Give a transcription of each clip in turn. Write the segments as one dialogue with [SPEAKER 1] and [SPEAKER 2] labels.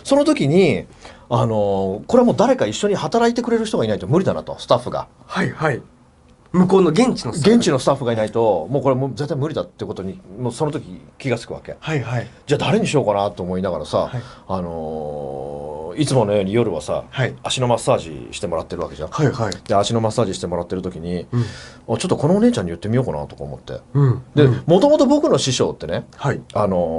[SPEAKER 1] その時にこれはもう誰か一緒に働いてくれる人がいないと無理だなと、スタッフが。
[SPEAKER 2] はいはい。向こうの現地のスタッフ。
[SPEAKER 1] 現地のスタッフがいないともうこれもう絶対無理だってことにもうその時気がつくわけ。
[SPEAKER 2] はいはい。
[SPEAKER 1] じゃあ誰にしようかなと思いながらさ、いつものように夜はさ、
[SPEAKER 2] はい、
[SPEAKER 1] 足のマッサージしてもらってるわけじゃん。
[SPEAKER 2] はいはい。
[SPEAKER 1] で足のマッサージしてもらってる時に、ちょっとこのお姉ちゃんに言ってみようかなとか思って、でもともと僕の師匠ってね、はい、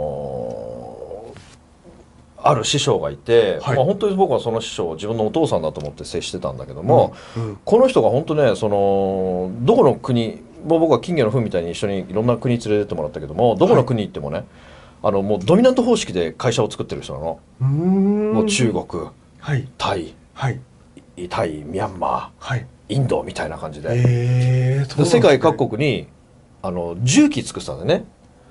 [SPEAKER 1] ある師匠がいて、はい、本当に僕はその師匠を自分のお父さんだと思って接してたんだけども、この人が本当ねどこの国もう僕は金魚の糞みたいに一緒にいろんな国連れてってもらったけども、どこの国行ってもね、もうドミナント方式で会社を作ってる人なの。もう中国、はい、タイ、はい、タイ、ミャンマー、はい、インドみたいな感じで、で世界各国に重機作ってたんだよね。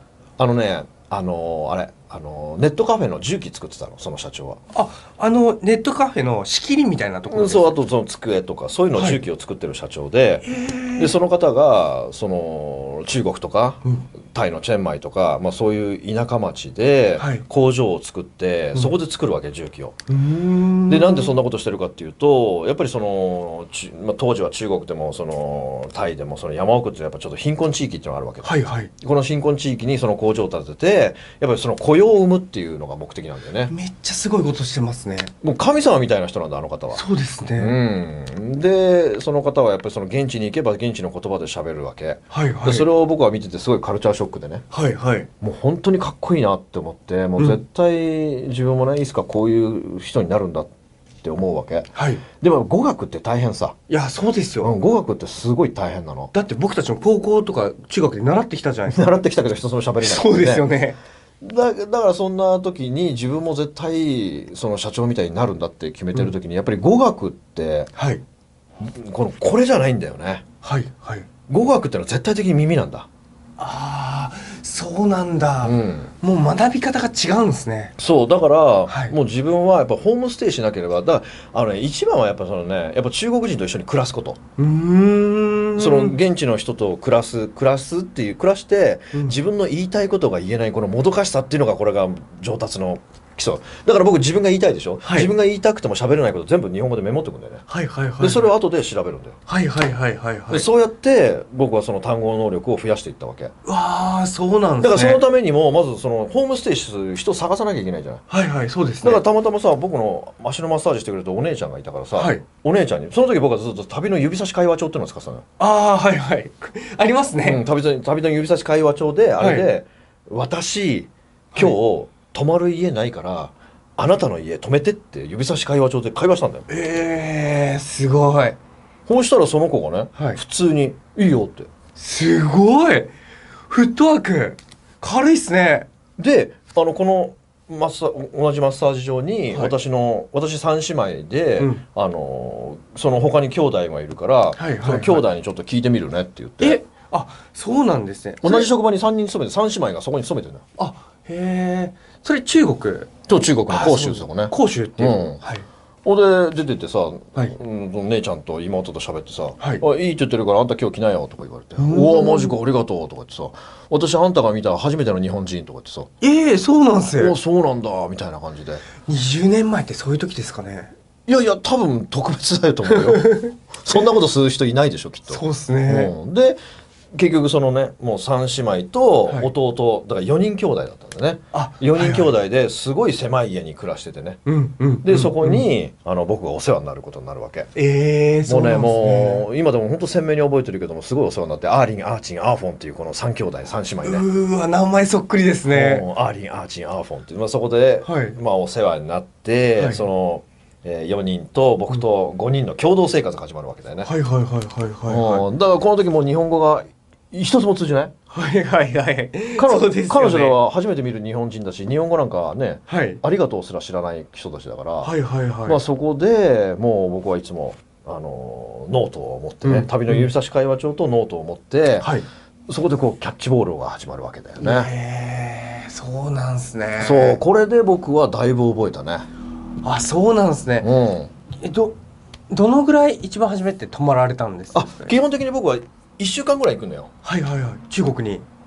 [SPEAKER 1] ネットカフェの重機作ってたの、その社長は。
[SPEAKER 2] ネットカフェの仕切りみたいなところですか？
[SPEAKER 1] そう、あとその机とかそういうの重機を作ってる社長で、でその方が中国とか、タイのチェンマイとか、そういう田舎町で工場を作って、そこで作るわけ、重機を。でなんでそんなことしてるかっていうと、やっぱり当時は中国でもタイでも山奥ってやっぱちょっと貧困地域っていうのがあるわけで、はいはい、この貧困地域にその工場を建ててやっぱり雇用を生むっていうのが目的なんだよね。
[SPEAKER 2] めっちゃすごいことしてますね。
[SPEAKER 1] もう神様みたいな人なんだ、あの方は。
[SPEAKER 2] そうですね。
[SPEAKER 1] でその方はやっぱり現地に行けば現地の言葉で喋るわけ、はいはい、でそれを僕は見ててすごいカルチャーショックでね、はいはい、もう本当にかっこいいなって思って、もう絶対自分もねいつかこういう人になるんだって思うわけ、はい、でも語学って大変さ。
[SPEAKER 2] いやそうですよ、
[SPEAKER 1] 語学ってすごい大変なの。
[SPEAKER 2] だって僕たちも高校とか中学で習ってきたじゃないですか。
[SPEAKER 1] 習ってきたけど一つも喋れない、ね、
[SPEAKER 2] そうですよね。
[SPEAKER 1] だからそんな時に自分も絶対その社長みたいになるんだって決めてる時に、やっぱり語学って、はい、これじゃないんだよね。はいはい、語学ってのは絶対的に耳なんだ。
[SPEAKER 2] ああ、そうなんだ、もう学び方が違うんですね。
[SPEAKER 1] そうだから、はい、もう自分はやっぱホームステイしなければ、だから一番はやっぱやっぱ中国人と一緒に暮らすこと。現地の人と暮らして、自分の言いたいことが言えないこのもどかしさっていうのが、これが上達の基礎だから。僕自分が言いたいでしょ、はい、自分が言いたくても喋れないこと全部日本語でメモってくんだよね。はいはいはい、でそれを後で調べるんだよ。はいはいはいはい、はい、でそうやって僕はその単語能力を増やしていったわけ。
[SPEAKER 2] わあ、そうなんですね。
[SPEAKER 1] だからそのためにもまずホームステイする人を探さなきゃいけないじゃない。
[SPEAKER 2] はいはい、そうですね。
[SPEAKER 1] だからたまたまさ、僕の足のマッサージしてくれたお姉ちゃんがいたからさ、はい、お姉ちゃんにその時僕はずっと旅の指差し会話帳っていうのを使ってたのよ。
[SPEAKER 2] ああ、はいはいありますね、
[SPEAKER 1] 旅の指差し会話帳で、あれで、はい、私今日泊まる家ないからあなたの家泊めてって指差し会話帳で会話したんだよ。
[SPEAKER 2] すごい。
[SPEAKER 1] そうしたらその子がね、はい、普通に「いいよ」って。
[SPEAKER 2] すごいフットワーク軽いっすね。
[SPEAKER 1] でこの同じマッサージ場に、はい、私3姉妹で、その他に兄弟がいるから、その兄弟にちょっと聞いてみるねって言って。
[SPEAKER 2] あ、そうなんですね。
[SPEAKER 1] 同じ職場に3人勤めて、3姉妹がそこに勤めてるんだよ。
[SPEAKER 2] あ、へえ。それ中国
[SPEAKER 1] と中国の広州ですよね。
[SPEAKER 2] 広州っていう、はい。
[SPEAKER 1] ほんで出てってさ、姉ちゃんと妹と喋ってさ「いいって言ってるからあんた今日来なよ」とか言われて「おおマジかありがとう」とか言ってさ「私あんたが見た初めての日本人」とか言ってさ
[SPEAKER 2] そうなんすよ。
[SPEAKER 1] そうなんだみたいな感じで。
[SPEAKER 2] 20年前ってそういう時ですかね。
[SPEAKER 1] いやいや多分特別だよと思うよそんなことする人いないでしょきっと。
[SPEAKER 2] そうっすね。
[SPEAKER 1] で結局もう3姉妹と弟、だから4人兄弟だったんだね。4人兄弟ですごい狭い家に暮らしててね。でそこに僕がお世話になることになるわけ。もうね、もう今でも本当鮮明に覚えてるけども、すごいお世話になって、アーリン、アーチン、アーフォンっていうこの3兄弟3姉妹ね。
[SPEAKER 2] 名前そっくりですね。
[SPEAKER 1] アーリン、アーチン、アーフォンっていう、そこでお世話になって、4人と僕と5人の共同生活が始まるわけだよね。だからこの時もう日本語が一つも通じない。彼女らは初めて見る日本人だし、日本語なんかね、ありがとうすら知らない人たちだから、そこでもう僕はいつもノートを持ってね、旅の指差し会話帳とノートを持って、そこでキャッチボールが始まるわけだよね。
[SPEAKER 2] そうなんすね。
[SPEAKER 1] そう、これで僕はだいぶ覚えたね。
[SPEAKER 2] あ、そうなんですね。どのぐらい一番初めて泊まられたんですか？
[SPEAKER 1] 基本的に僕は1週間ぐらい行くのよ。
[SPEAKER 2] 中国に。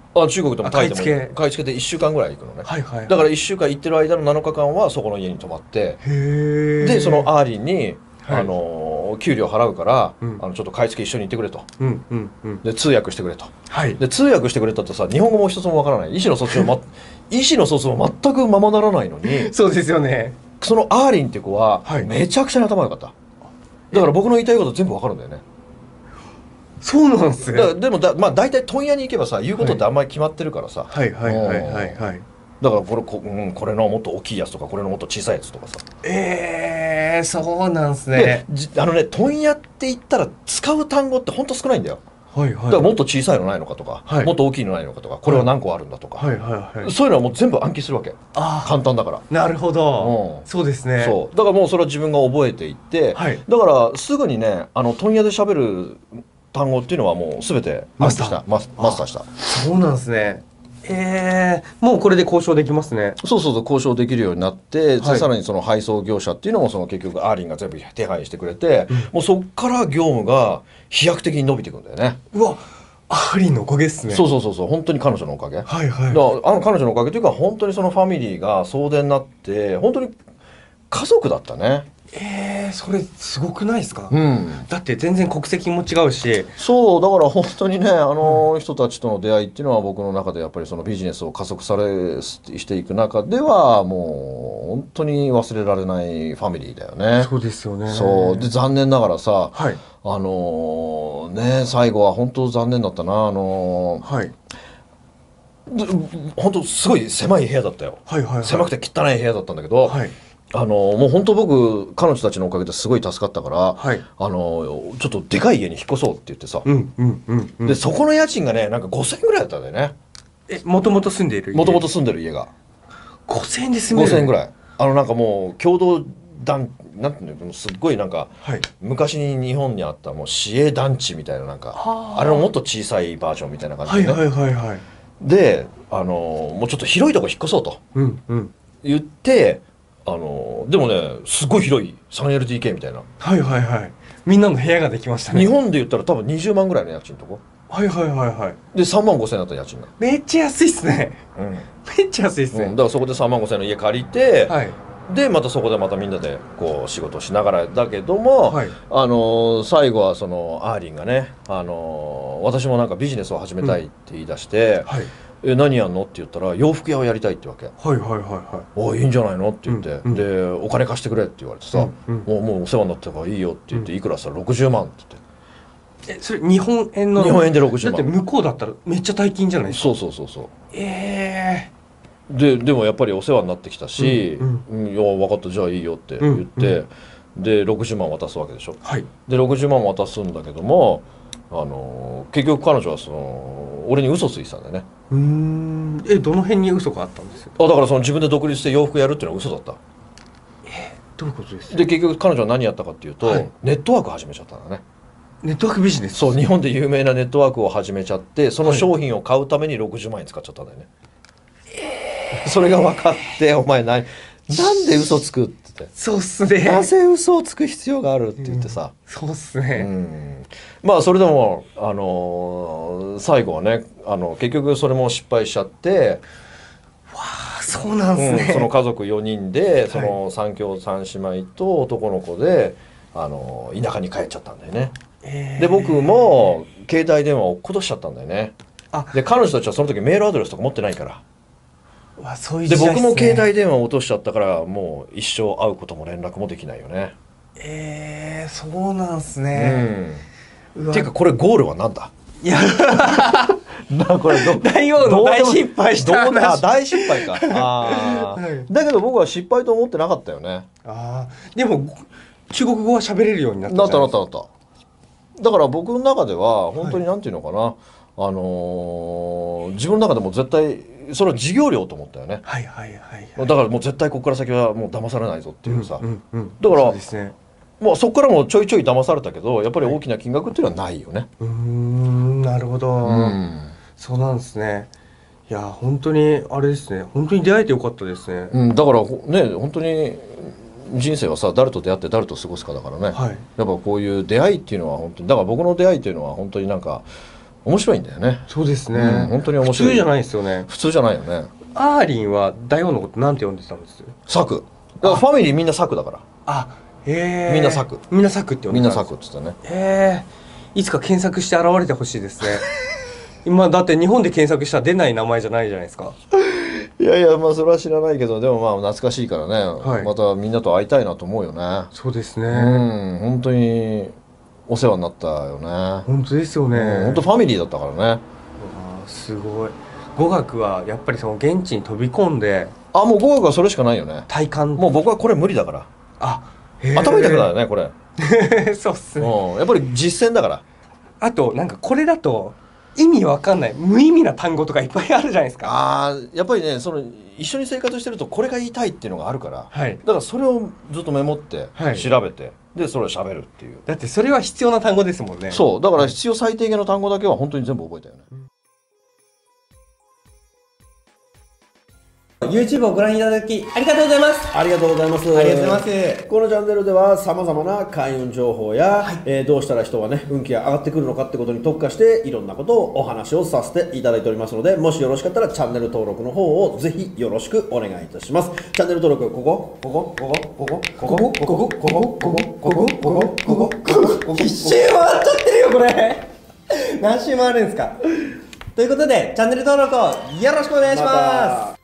[SPEAKER 1] 中国でもタイでも買い付けで1週間ぐらい行くのね、だから1週間行ってる間の7日間はそこの家に泊まって、でそのアーリンに、給料払うから、ちょっと買い付け一緒に行ってくれと、で通訳してくれと、で通訳してくれたってさ、日本語も一つもわからない、意思の疎通も全くままならないのに
[SPEAKER 2] そうですよね。
[SPEAKER 1] そのアーリンっていう子はめちゃくちゃに頭良かった。だから僕の言いたいこと全部わかるんだよね。
[SPEAKER 2] そうなんですね。
[SPEAKER 1] でもまあ大体問屋に行けばさ、言うことってあんまり決まってるからさ、だからこれのもっと大きいやつとかこれのもっと小さいやつとかさ、
[SPEAKER 2] そうなんですね。
[SPEAKER 1] 問屋って言ったら使う単語ってほんと少ないんだよ。だからもっと小さいのないのかとか、もっと大きいのないのかとか、これは何個あるんだとか、そういうのはもう全部暗記するわけ。簡単だから。
[SPEAKER 2] なるほど、そうですね。
[SPEAKER 1] そうだからもうそれは自分が覚えていって、だからすぐにね、問屋で喋る単語っていうのはもう全てマスターした。
[SPEAKER 2] そうなんですね。もうこれで交渉できますね。
[SPEAKER 1] そう交渉できるようになって、さらにその配送業者っていうのも結局アーリンが全部手配してくれて、もうそっから業務が飛躍的に伸びていくんだよね。
[SPEAKER 2] うわ、アーリンのおかげですね。
[SPEAKER 1] そう本当に彼女のおかげ。彼女のおかげというか、本当にそのファミリーが総出になって本当に家族だったね。
[SPEAKER 2] それすごくないですか？だって全然国籍も違うし。
[SPEAKER 1] そうだから本当にね、人たちとの出会いっていうのは僕の中でやっぱりそのビジネスを加速していく中ではもう本当に忘れられないファミリーだよね。
[SPEAKER 2] そうですよね。
[SPEAKER 1] そうで残念ながらさ、最後は本当残念だったな。本当すごい狭い部屋だったよ。狭くて汚い部屋だったんだけど、もう本当僕彼女たちのおかげですごい助かったから、ちょっとでかい家に引っ越そうって言ってさ、でそこの家賃がねなんか5000円ぐらいだったんだよね。
[SPEAKER 2] もともと住んでいる
[SPEAKER 1] 家が
[SPEAKER 2] 5000円で住める。
[SPEAKER 1] 5000円ぐらい。なんかもう共同なんていうの、すっごいなんか、昔に日本にあったもう市営団地みたいな、なんかあれのもっと小さいバージョンみたいな感じでね。でもうちょっと広いとこ引っ越そうと言って、でもねすごい広い 3LDK みたいな、
[SPEAKER 2] みんなの部屋ができましたね。
[SPEAKER 1] 日本で言ったら多分20万ぐらいの家賃のとこで3万5千円だった家賃が。
[SPEAKER 2] めっちゃ安いっすね。めっちゃ安いっすね。
[SPEAKER 1] だからそこで3万5千円の家借りて、でまたそこでまたみんなでこう仕事しながらだけども、最後はそのアーリンがね、私もなんかビジネスを始めたいって言い出して、何やんのって言ったら洋服屋をやりたいってわけ。おいいんじゃないのって言って、でお金貸してくれって言われてさ、もうお世話になったからいいよって言って、いくらさ60万って
[SPEAKER 2] 言って。それ日本円の？
[SPEAKER 1] 日本円で60万。
[SPEAKER 2] だって向こうだったらめっちゃ大金じゃないですか。
[SPEAKER 1] そうでもやっぱりお世話になってきたし、いや分かったじゃあいいよって言って、で60万渡すわけでしょ。で60万渡すんだけども、結局彼女は俺に嘘ついてたんだよね。
[SPEAKER 2] どの辺に嘘があったんです
[SPEAKER 1] か？だから自分で独立して洋服やるっていうのは嘘だった。
[SPEAKER 2] どういうことですか？
[SPEAKER 1] で結局彼女は何やったかっていうと、ネットワーク始めちゃったんだね。
[SPEAKER 2] ネットワークビジネス？
[SPEAKER 1] そう、日本で有名なネットワークを始めちゃって、その商品を買うために60万円使っちゃったんだよね。それが分かって、お前なんで嘘つくって言って。
[SPEAKER 2] そうっすね。
[SPEAKER 1] なぜ嘘をつく必要があるって言ってさ。
[SPEAKER 2] そうっすね。
[SPEAKER 1] まあそれでも最後はね、結局それも失敗しちゃって。
[SPEAKER 2] そうなんですね。
[SPEAKER 1] その家族4人でその3兄弟3姉妹と男の子で田舎に帰っちゃったんだよね。で僕も携帯電話を落っことしちゃったんだよね。で彼女たちはその時メールアドレスとか持ってないから。で僕も携帯電話を落としちゃったから、もう一生会うことも連絡もできないよね。
[SPEAKER 2] そうなんすね。
[SPEAKER 1] っていうかこれゴールはなんだ？
[SPEAKER 2] いや
[SPEAKER 1] これ
[SPEAKER 2] 大王の大失敗した話。
[SPEAKER 1] 大失敗か。だけど僕は失敗と思ってなかったよね。
[SPEAKER 2] でも中国語は喋れるようになった。なった。
[SPEAKER 1] だから僕の中では本当になんていうのかな、自分の中でも絶対それは授業料と思ったよね。だからもう絶対ここから先はもう騙されないぞっていうさ。だからもうそこからもちょいちょい騙されたけど、やっぱり大きな金額っていうのはないよね。
[SPEAKER 2] なるほど。そうなんですね。いや本当にあれですね。本当に出会えてよかったですね。
[SPEAKER 1] だからね、本当に人生はさ、誰と出会って誰と過ごすかだからね。やっぱこういう出会いっていうのは本当に、だから僕の出会いっていうのは本当になんか面白いんだよね。
[SPEAKER 2] そうですね、
[SPEAKER 1] 本当に面白い。
[SPEAKER 2] 普通じゃないですよね。
[SPEAKER 1] 普通じゃないよね。
[SPEAKER 2] アーリンは大王のことなんて呼んでたんです？
[SPEAKER 1] サク。だからファミリーみんなサクだから。
[SPEAKER 2] みんなサクって呼んでた。
[SPEAKER 1] みんなサクって言った
[SPEAKER 2] ね。いつか検索して現れてほしいですね。今だって日本で検索したら出ない名前じゃないじゃないですか。
[SPEAKER 1] いやいや、まあそれは知らないけど、でもまあ懐かしいからね、またみんなと会いたいなと思うよね。
[SPEAKER 2] そうですね。
[SPEAKER 1] 本当にお世話になったよね。
[SPEAKER 2] 本当ですよね。
[SPEAKER 1] 本当ファミリーだったからね。
[SPEAKER 2] すごい。語学はやっぱりその現地に飛び込んで。
[SPEAKER 1] もう語学はそれしかないよね。
[SPEAKER 2] 体感。
[SPEAKER 1] もう僕はこれ無理だから。頭痛くなるよね、これ。
[SPEAKER 2] そうっすね。
[SPEAKER 1] やっぱり実践だから。
[SPEAKER 2] あとなんかこれだと意味わかんない無意味な単語とかいっぱいあるじゃないですか。
[SPEAKER 1] やっぱりね、一緒に生活してるとこれが言いたいっていうのがあるから、
[SPEAKER 2] はい、
[SPEAKER 1] だからそれをずっとメモって調べて、でそれを喋るっていう。
[SPEAKER 2] だってそれは必要な単語ですもんね。
[SPEAKER 1] そうだから必要最低限の単語だけは本当に全部覚えたよね。
[SPEAKER 2] YouTube をご覧いただきありがとうございます。
[SPEAKER 3] ありがとうございます。
[SPEAKER 2] ありがとうございます。
[SPEAKER 3] このチャンネルでは様々な開運情報や、どうしたら人はね運気が上がってくるのかってことに特化していろんなことをお話をさせていただいておりますので、もしよろしかったらチャンネル登録の方をぜひよろしくお願いいたします。チャンネル登録
[SPEAKER 2] 一周回っちゃってるよこれ。何周回るんですか。ということでチャンネル登録をよろしくお願いします。